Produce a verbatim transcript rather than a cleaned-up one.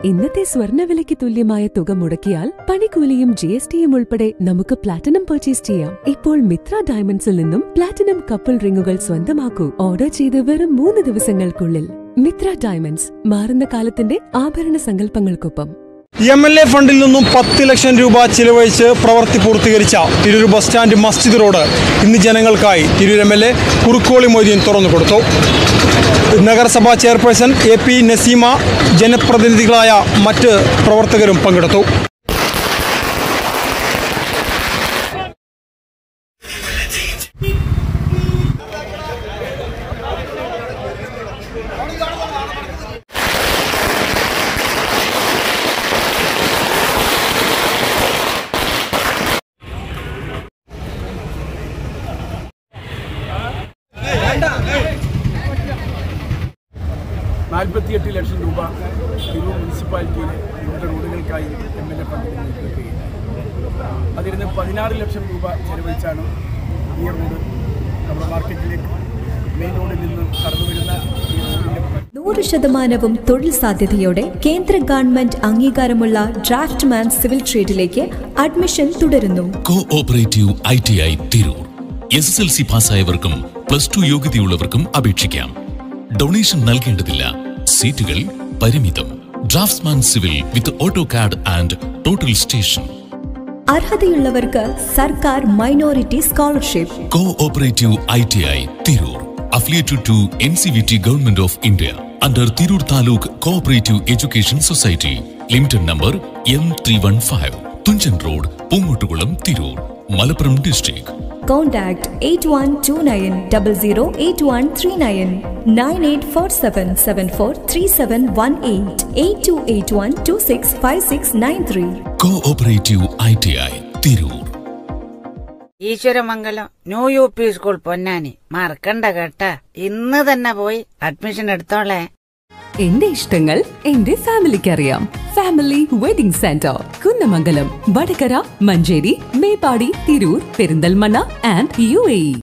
ഇന്നത്തെ സ്വർണ്ണവിലയ്ക്ക് തുല്യമായ തുക മുടക്കിയാൽ പണിക്കൂലിയും ജി എസ് ടിയും ഉൾപ്പെടെ നമുക്ക് പ്ലാറ്റിനം പർച്ചേസ് ചെയ്യാം. ഇപ്പോൾ മിത്ര ഡയമണ്ട്സിൽ നിന്നും പ്ലാറ്റിനം കപ്പിൾ റിങ്ങുകൾ സ്വന്തമാക്കൂ. ഓർഡർ ചെയ്ത് വെറും മൂന്ന് ദിവസങ്ങൾക്കുള്ളിൽ. മിത്ര ഡയമണ്ട്സ്, മാറുന്ന കാലത്തിന്റെ ആഭരണ സങ്കല്പങ്ങൾക്കൊപ്പം. എം എൽ എ ഫണ്ടിൽ നിന്നും പത്ത് ലക്ഷം രൂപ ചിലവഴിച്ച് പ്രവൃത്തി പൂർത്തീകരിച്ച തിരൂർ ബസ് സ്റ്റാൻഡ് മസ്ജിദ് റോഡ് ഇന്ന് ജനങ്ങൾക്കായി Tirur M L A Kurukkoli Moideen തുറന്നുകൊടുത്തു. നഗരസഭാ ചെയർപേഴ്സൺ എ പി നസീമ, ജനപ്രതിനിധികളായ മറ്റ് പ്രവർത്തകരും പങ്കെടുത്തു. നാൽപ്പത്തിയെട്ട് ലക്ഷം രൂപ തിരൂർ മുനിസിപ്പാലിറ്റിയിലെ വിവിധ റോഡുകൾക്കായി എം എൽ എ ഫണ്ടിൽ നൽകുകയും അതിരുന്ന് പതിനാറ് ലക്ഷം രൂപ ചെലവഴിച്ചാണ് ഈ റോഡ് നമ്മുടെ മാർക്കറ്റിലേക്ക് മെയിൻ റോഡിൽ നിന്ന് കടന്നു വരുന്ന ഈ റോഡിൻ്റെ നൂറ് ശതമാനവും തൊഴിൽ സാധ്യതയോടെ കേന്ദ്ര ഗവൺമെന്റ് അംഗീകാരമുള്ള ഡ്രാഫ്റ്റ്മാൻ സിവിൽ ട്രേഡിലേക്ക് അഡ്മിഷൻ തുടരുന്നു. Cooperative I T I Tirur. S S L C പാസ്സായവർക്കും പ്ലസ് ടു യോഗ്യതയുള്ളവർക്കും അപേക്ഷിക്കാം. ഡൊണേഷൻ നൽകേണ്ടതില്ല. സീറ്റുകൾ പരിമിതം. Draughtsman civil with auto CAD and total station. അർഹതയുള്ളവർക്ക് സർക്കാർ minority scholarship. Cooperative I T I Tirur, affiliated to N C V T government of India under Tirur taluk cooperative education society limited number M three one five, Thunchan road, Poongottukulam, Tirur, Malappuram district. Contact eight one two nine zero zero eight one three nine, nine eight four seven seven four three seven one eight, eight two eight one two six five six nine three. Cooperative I T I Tirur. Eswaramangalam new U P school Ponnani മറക്കണ്ട കേട്ട. ഇന്ന് തന്നെ പോയി admission എടുത്തോളെ. എന്റെ ഇഷ്ടങ്ങൾ എന്റെ ഫാമിലിക്ക് അറിയാം. Family wedding centre, Kunnamangalam, Vadakara, Manjeri, Meppadi, Tirur, Perinthalmanna and U A E.